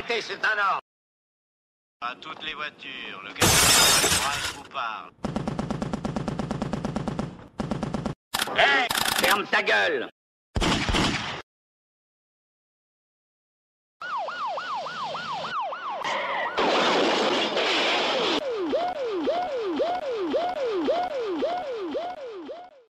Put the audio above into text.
Arrêtez, c'est un ordre. À toutes les voitures, le gars vous parle. Hé, ferme ta gueule.